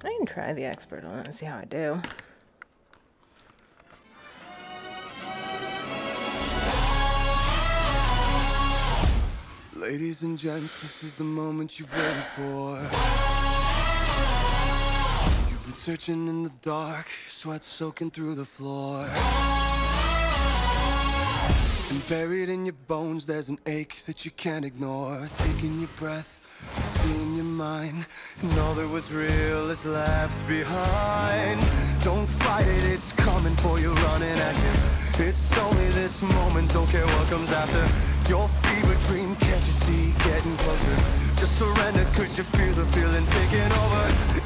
I can try the expert on it and see how I do. Ladies and gents, this is the moment you've waited for. You've been searching in the dark, your sweat soaking through the floor. And buried in your bones, there's an ache that you can't ignore. Taking your breath, stealing your mind, and all that was real is left behind. Don't fight it, it's coming for you, running at you. It's only this moment, don't care what comes after. Your fever dream, can't you see, getting closer. Just surrender, cause you feel the feeling taking over.